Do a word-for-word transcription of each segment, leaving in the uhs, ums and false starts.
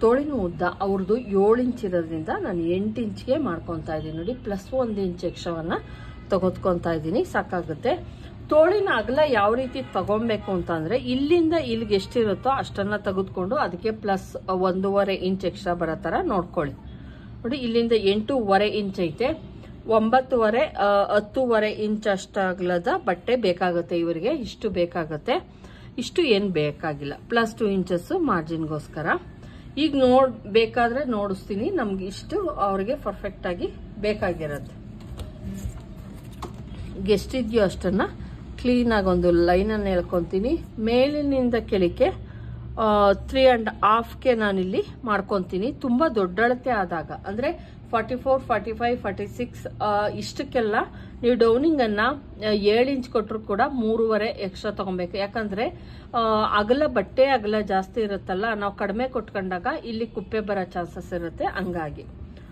ತೋಳಿನ ಉದ್ದ ಅವ್ರದ್ದು ಏಳು ಇಂಚ್ ಇರೋದ್ರಿಂದ ನಾನು ಎಂಟು ಇಂಚ್ಗೆ ಮಾಡ್ಕೊತಾ ಇದ್ದೀನಿ ನೋಡಿ. ಪ್ಲಸ್ ಒಂದು ಇಂಚ್ ಎಕ್ಸ್ಟ್ರಾವನ್ನ ತೆಗೆದುಕೊತಾ ಇದ್ದೀನಿ, ಸಾಕಾಗುತ್ತೆ. ತೋಳಿನ ಅಗಲ ಯಾವ ರೀತಿ ತಗೊಬೇಕು ಅಂತ ಅಂದ್ರೆ ಇಲ್ಲಿಂದ ಇಲ್ಲಿಗೆ ಎಷ್ಟಿರುತ್ತೋ ಅಷ್ಟನ್ನ ತೆಗೆದುಕೊಂಡು ಅದಕ್ಕೆ ಪ್ಲಸ್ ಒಂದೂವರೆ ಇಂಚ್ ಎಕ್ಸ್ಟ್ರಾ ಬರೋ ತರ ನೋಡ್ಕೊಳ್ಳಿ ನೋಡಿ. ಇಲ್ಲಿಂದ ಎಂಟೂವರೆ ಇಂಚ್ ಐತೆ, ಒಂಬತ್ತುವರೆ ಹತ್ತೂವರೆ ಇಂಚ್ ಅಷ್ಟಾಗ್ಲದ ಬಟ್ಟೆ ಬೇಕಾಗುತ್ತೆ ಇವರಿಗೆ. ಇಷ್ಟು ಬೇಕಾಗುತ್ತೆ, ಇಷ್ಟು ಏನ್ ಬೇಕಾಗಿಲ್ಲ. ಪ್ಲಸ್ ಟೂ ಇಂಚಸ್ ಮಾರ್ಜಿನ್ಗೋಸ್ಕರ. ಈಗ ನೋಡ್ ಬೇಕಾದ್ರೆ ನೋಡಿಸ್ತೀನಿ, ನಮ್ಗೆ ಇಷ್ಟು ಅವ್ರಿಗೆ ಪರ್ಫೆಕ್ಟ್ ಆಗಿ ಬೇಕಾಗಿರುತ್ತೆ. ಎಷ್ಟಿದ್ಯೋ ಅಷ್ಟನ್ನ ಕ್ಲೀನ್ ಆಗಿ ಒಂದು ಲೈನ್ ಅನ್ನು ಎಳ್ಕೊಂತೀನಿ. ಮೇಲಿನಿಂದ ಕೆಳಕ್ಕೆ ತ್ರೀ ಅಂಡ್ ಹಾಫ್ಗೆ ನಾನಿಲ್ಲಿ ಮಾಡ್ಕೊಂತೀನಿ. ತುಂಬಾ ದೊಡ್ಡ ಅಳತೆ ಆದಾಗ ಅಂದ್ರೆ forty four forty five forty six ಇಷ್ಟಕ್ಕೆಲ್ಲ ನೀವು ಡೌನಿಂಗ್ ಅನ್ನ ಏಳು ಇಂಚ್ ಕೊಟ್ಟರು ಕೂಡ ಮೂರುವರೆ ಎಕ್ಸ್ಟ್ರಾ ತಗೊಬೇಕು. ಯಾಕಂದ್ರೆ ಅಗಲ ಬಟ್ಟೆ ಅಗಲ ಜಾಸ್ತಿ ಇರುತ್ತಲ್ಲ, ನಾವು ಕಡಿಮೆ ಕೊಟ್ಕೊಂಡಾಗ ಇಲ್ಲಿ ಕುಪ್ಪೆ ಬರೋ ಚಾನ್ಸಸ್ ಇರುತ್ತೆ. ಹಂಗಾಗಿ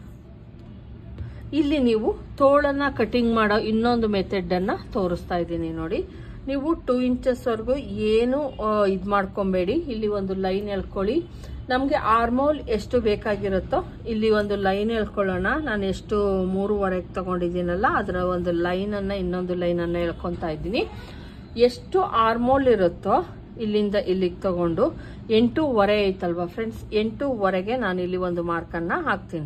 ಇಲ್ಲಿ ನೀವು ತೋಳನ್ನ ಕಟಿಂಗ್ ಮಾಡೋ ಇನ್ನೊಂದು ಮೆಥಡ್ ಅನ್ನ ತೋರಿಸ್ತಾ ಇದ್ದೀನಿ ನೋಡಿ. ನೀವು ಟೂ ಇಂಚಸ್ ವರೆಗೂ ಏನು ಇದ್ ಮಾಡ್ಕೊಬೇಡಿ. ಇಲ್ಲಿ ಒಂದು ಲೈನ್ ಎಳ್ಕೊಳ್ಳಿ. ನಮ್ಗೆ ಆರ್ಮೋಲ್ ಎಷ್ಟು ಬೇಕಾಗಿರುತ್ತೋ ಇಲ್ಲಿ ಒಂದು ಲೈನ್ ಎಳ್ಕೊಳ್ಳೋಣ. ನಾನು ಎಷ್ಟು ಮೂರುವರೆಗೆ ತಗೊಂಡಿದ್ದೀನಲ್ಲ ಅದರ ಒಂದು ಲೈನ್ ಅನ್ನ ಇನ್ನೊಂದು ಲೈನ್ ಅನ್ನ ಎಳ್ಕೊಂತಾ ಇದ್ದೀನಿ. ಎಷ್ಟು ಆರ್ಮೋಲ್ ಇರುತ್ತೋ ಇಲ್ಲಿಂದ ಇಲ್ಲಿಗೆ ತಗೊಂಡು ಎಂಟೂವರೆ ಐತಲ್ವಾ ಫ್ರೆಂಡ್ಸ್, ಎಂಟೂವರೆಗೆ ನಾನು ಇಲ್ಲಿ ಒಂದು ಮಾರ್ಕನ್ನ ಹಾಕ್ತೀನಿ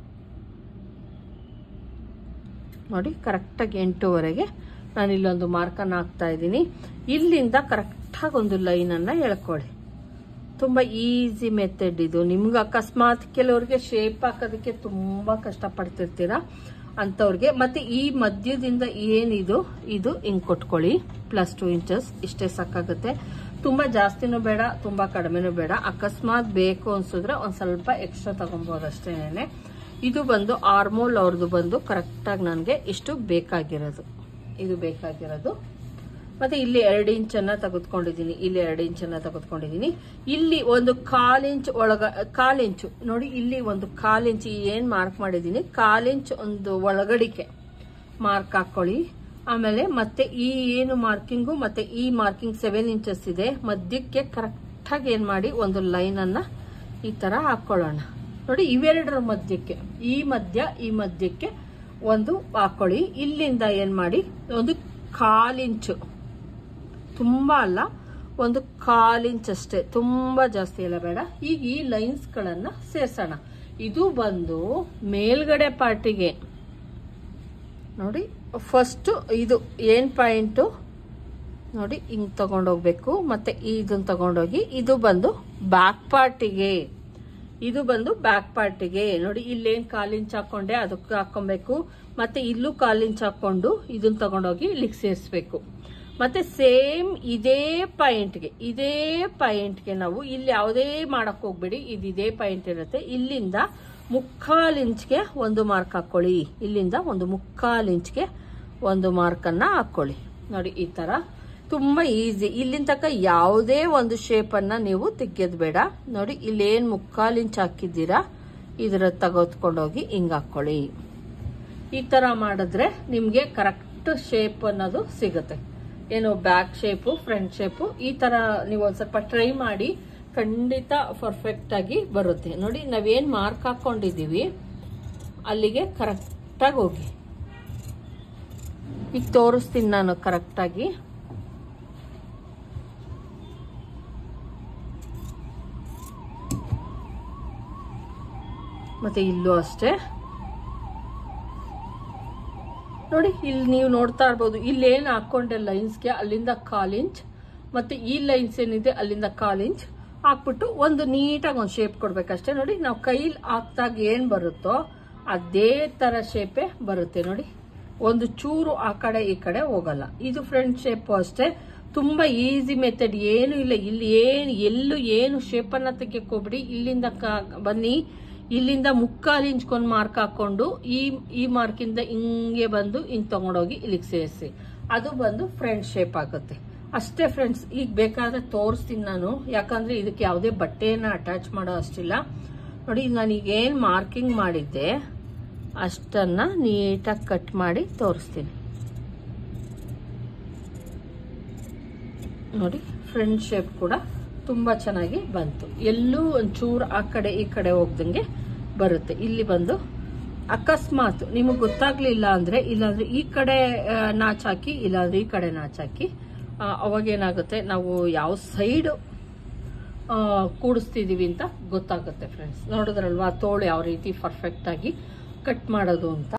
ನೋಡಿ. ಕರೆಕ್ಟಾಗಿ ಎಂಟೂವರೆಗೆ ನಾನು ಇಲ್ಲೊಂದು ಮಾರ್ಕನ್ನ ಹಾಕ್ತಾ ಇದ್ದೀನಿ. ಇಲ್ಲಿಂದ ಕರೆಕ್ಟಾಗಿ ಒಂದು ಲೈನ್ ಅನ್ನ ಎಳ್ಕೊಳ್ಳಿ. ತುಂಬಾ ಈಸಿ ಮೆಥಡ್ ಇದು. ನಿಮ್ಗೆ ಅಕಸ್ಮಾತ್ ಕೆಲವ್ರಿಗೆ ಶೇಪ್ ಹಾಕೋದಕ್ಕೆ ತುಂಬಾ ಕಷ್ಟ ಪಡ್ತಿರ್ತೀರಾ ಅಂತವ್ರಿಗೆ. ಮತ್ತೆ ಈ ಮಧ್ಯದಿಂದ ಏನಿದು ಇದು ಹಿಂಗ್ ಕೊಟ್ಕೊಳ್ಳಿ. ಪ್ಲಸ್ ಟೂ ಇಂಚಸ್ ಇಷ್ಟೇ ಸಾಕಾಗುತ್ತೆ. ತುಂಬಾ ಜಾಸ್ತಿನೂ ಬೇಡ, ತುಂಬಾ ಕಡಿಮೆನೂ ಬೇಡ. ಅಕಸ್ಮಾತ್ ಬೇಕು ಅನ್ಸಿದ್ರೆ ಒಂದ್ ಸ್ವಲ್ಪ ಎಕ್ಸ್ಟ್ರಾ ತಗೊಬಹುದು ಅಷ್ಟೇನೆ. ಇದು ಬಂದು ಆರ್ಮೋಲ್ ಅವ್ರದ್ದು ಬಂದು ಕರೆಕ್ಟ್ ಆಗಿ ನನಗೆ ಇಷ್ಟು ಬೇಕಾಗಿರೋದು, ಇದು ಬೇಕಾಗಿರೋದು. ಮತ್ತೆ ಇಲ್ಲಿ ಎರಡು ಇಂಚನ್ನ ತೆಗೆದುಕೊಂಡಿದ್ದೀನಿ, ಇಲ್ಲಿ ಎರಡು ಇಂಚನ್ನ ತೆಗೆದುಕೊಂಡಿದ್ದೀನಿ. ಇಲ್ಲಿ ಒಂದು ಕಾಲ್ ಇಂಚ್ ಒಳಗ ಕಾಲ್ ಇಂಚು ನೋಡಿ, ಇಲ್ಲಿ ಒಂದು ಕಾಲ್ ಇಂಚ್ ಏನ್ ಮಾರ್ಕ್ ಮಾಡಿದೀನಿ ಕಾಲ್ ಇಂಚ್ ಒಂದು ಒಳಗಡಿಕೆ ಮಾರ್ಕ್ ಹಾಕೊಳ್ಳಿ. ಆಮೇಲೆ ಮತ್ತೆ ಈ ಏನು ಮಾರ್ಕಿಂಗು ಮತ್ತೆ ಈ ಮಾರ್ಕಿಂಗ್ ಸೆವೆನ್ ಇಂಚಸ್ ಇದೆ, ಮಧ್ಯಕ್ಕೆ ಕರೆಕ್ಟ್ ಆಗಿ ಏನ್ ಮಾಡಿ ಒಂದು ಲೈನ್ ಅನ್ನ ಈ ತರ ಹಾಕೊಳ್ಳೋಣ ನೋಡಿ. ಇವೆರಡರ ಮಧ್ಯಕ್ಕೆ ಈ ಮಧ್ಯ ಈ ಮಧ್ಯಕ್ಕೆ ಒಂದು ಹಾಕೊಳ್ಳಿ. ಇಲ್ಲಿಂದ ಏನ್ ಮಾಡಿ ಒಂದು ಕಾಲಿಂಚು, ತುಂಬಾ ಅಲ್ಲ ಒಂದು ಕಾಲಿಂಚ್ ಅಷ್ಟೇ, ತುಂಬಾ ಜಾಸ್ತಿ ಎಲ್ಲ ಬೇಡ. ಈಗ ಈ ಲೈನ್ಸ್ ಗಳನ್ನ ಸೇರ್ಸೋಣ. ಇದು ಬಂದು ಮೇಲ್ಗಡೆ ಪಾರ್ಟಿಗೆ ನೋಡಿ. ಫಸ್ಟ್ ಇದು ಏನ್ ಪಾಯಿಂಟ್ ನೋಡಿ ಹಿಂಗ್ ತಗೊಂಡೋಗ್ಬೇಕು. ಮತ್ತೆ ಇದನ್ನ ತಗೊಂಡೋಗಿ ಇದು ಬಂದು ಬ್ಯಾಕ್ ಪಾರ್ಟಿಗೆ, ಇದು ಬಂದು ಬ್ಯಾಕ್ ಪಾರ್ಟಿಗೆ ನೋಡಿ. ಇಲ್ಲೇನ್ ಕಾಲಿಂಚ್ ಹಾಕೊಂಡೆ ಅದಕ್ಕೆ ಹಾಕೊಬೇಕು. ಮತ್ತೆ ಇಲ್ಲೂ ಕಾಲಿಂಚ್ ಹಾಕೊಂಡು ಇದನ್ನ ತಗೊಂಡೋಗಿ ಇಲ್ಲಿಗೆ ಸೇರಿಸ್ಬೇಕು. ಮತ್ತೆ ಸೇಮ್ ಇದೇ ಪಾಯಿಂಟ್ಗೆ ಇದೇ ಪಾಯಿಂಟ್ಗೆ ನಾವು ಇಲ್ಲಿ ಯಾವುದೇ ಮಾಡಕ್ ಹೋಗ್ಬೇಡಿ, ಇದು ಇದೇ ಪಾಯಿಂಟ್ ಇರುತ್ತೆ. ಇಲ್ಲಿಂದ ಮುಕ್ಕಾಲ್ ಇಂಚ್ಗೆ ಒಂದು ಮಾರ್ಕ್ ಹಾಕೊಳ್ಳಿ. ಇಲ್ಲಿಂದ ಒಂದು ಮುಕ್ಕಾಲ್ ಇಂಚ್ಗೆ ಒಂದು ಮಾರ್ಕ್ ಅನ್ನ ಹಾಕೊಳ್ಳಿ ನೋಡಿ. ಈ ತರ ತುಂಬಾ ಈಸಿ. ಇಲ್ಲಿಂದ ತನಕ ಯಾವುದೇ ಒಂದು ಶೇಪ್ ಅನ್ನ ನೀವು ತೆಗೆಯೋದು ಬೇಡ ನೋಡಿ. ಇಲ್ಲೇನ್ ಮುಕ್ಕಾಲ್ ಇಂಚ್ ಹಾಕಿದ್ದೀರಾ ಇದರ ತೆಗೆದುಕೊಂಡೋಗಿ ಹಿಂಗ್ ಹಾಕೊಳ್ಳಿ. ಈ ತರ ಮಾಡಿದ್ರೆ ನಿಮ್ಗೆ ಕರೆಕ್ಟ್ ಶೇಪ್ ಅನ್ನೋದು ಸಿಗುತ್ತೆ. ಏನು ಬ್ಯಾಕ್ ಶೇಪು ಫ್ರಂಟ್ ಶೇಪು ಈ ತರ ನೀವು ಒಂದ್ ಸ್ವಲ್ಪ ಟ್ರೈ ಮಾಡಿ, ಖಂಡಿತ ಪರ್ಫೆಕ್ಟ್ ಆಗಿ ಬರುತ್ತೆ ನೋಡಿ. ನಾವೇನ್ ಮಾರ್ಕ್ ಹಾಕೊಂಡಿದೀವಿ ಅಲ್ಲಿಗೆ ಕರೆಕ್ಟ್ ಆಗಿ ಹೋಗಿ. ಈಗ ತೋರಿಸ್ತೀನಿ ನಾನು ಕರೆಕ್ಟ್ ಆಗಿ. ಮತ್ತೆ ಇಲ್ಲೂ ಅಷ್ಟೇ ನೋಡಿ. ಇಲ್ಲಿ ನೀವು ನೋಡ್ತಾ ಇರ್ಬೋದು, ಇಲ್ಲಿ ಏನ್ ಹಾಕೊಂಡೆ ಲೈನ್ಸ್ಗೆ ಅಲ್ಲಿಂದ ಕಾಲ್ ಇಂಚ್, ಮತ್ತೆ ಈ ಲೈನ್ಸ್ ಏನಿದೆ ಅಲ್ಲಿಂದ ಕಾಲ್ ಇಂಚ್ ಹಾಕ್ಬಿಟ್ಟು ಒಂದು ನೀಟಾಗಿ ಒಂದು ಶೇಪ್ ಕೊಡ್ಬೇಕಷ್ಟೇ ನೋಡಿ. ನಾವು ಕೈಲಿ ಹಾಕ್ದಾಗ ಏನ್ ಬರುತ್ತೋ ಅದೇ ತರ ಶೇಪೇ ಬರುತ್ತೆ ನೋಡಿ. ಒಂದು ಚೂರು ಆ ಕಡೆ ಈ ಕಡೆ ಹೋಗಲ್ಲ. ಇದು ಫ್ರಂಟ್ ಶೇಪ್ ಅಷ್ಟೇ, ತುಂಬಾ ಈಸಿ ಮೆಥಡ್. ಏನು ಇಲ್ಲ, ಇಲ್ಲಿ ಏನು ಎಲ್ಲೂ ಏನು ಶೇಪ್ ಅನ್ನ ತೆಗಿಯಕ್ ಹೋಗ್ಬಿಡಿ. ಇಲ್ಲಿಂದ ಬನ್ನಿ, ಇಲ್ಲಿಂದ ಮುಕ್ಕಾಲು ಇಂಚ್ಕೊಂದು ಮಾರ್ಕ್ ಹಾಕೊಂಡು ಈ ಈ ಮಾರ್ಕಿಂದ ಹಿಂಗೆ ಬಂದು ಹಿಂಗ್ ತಗೊಂಡೋಗಿ ಇಲ್ಲಿಗೆ ಸೇರಿಸಿ, ಅದು ಬಂದು ಫ್ರಂಟ್ ಶೇಪ್ ಆಗುತ್ತೆ ಅಷ್ಟೇ ಫ್ರೆಂಡ್ಸ್. ಈಗ ಬೇಕಾದ್ರೆ ತೋರಿಸ್ತೀನಿ ನಾನು, ಯಾಕಂದ್ರೆ ಇದಕ್ಕೆ ಯಾವುದೇ ಬಟ್ಟೆಯನ್ನ ಅಟ್ಯಾಚ್ ಮಾಡೋ ಅಷ್ಟಿಲ್ಲ ನೋಡಿ. ನಾನೀಗ ಏನ್ ಮಾರ್ಕಿಂಗ್ ಮಾಡಿದ್ದೆ ಅಷ್ಟನ್ನ ನೀಟಾಗಿ ಕಟ್ ಮಾಡಿ ತೋರಿಸ್ತೀನಿ ನೋಡಿ. ಫ್ರಂಟ್ ಶೇಪ್ ಕೂಡ ತುಂಬ ಚೆನ್ನಾಗಿ ಬಂತು. ಎಲ್ಲೂ ಒಂಚೂರು ಆ ಕಡೆ ಈ ಕಡೆ ಹೋಗ್ದಂಗೆ ಬರುತ್ತೆ. ಇಲ್ಲಿ ಬಂದು ಅಕಸ್ಮಾತ್ ನಿಮಗೆ ಗೊತ್ತಾಗ್ಲಿಲ್ಲ ಅಂದ್ರೆ ಇಲ್ಲಾಂದ್ರೆ ಈ ಕಡೆ ನಾಚಾಕಿ, ಇಲ್ಲಾಂದ್ರೆ ಈ ಕಡೆ ನಾಚಾಕಿ. ಅವಾಗೇನಾಗುತ್ತೆ, ನಾವು ಯಾವ ಸೈಡ್ ಕೂಡಿಸ್ತಿದೀವಿ ಅಂತ ಗೊತ್ತಾಗುತ್ತೆ ಫ್ರೆಂಡ್ಸ್. ನೋಡಿದ್ರಲ್ವಾ ತೋಳು ಯಾವ ರೀತಿ ಪರ್ಫೆಕ್ಟ್ ಆಗಿ ಕಟ್ ಮಾಡೋದು ಅಂತ.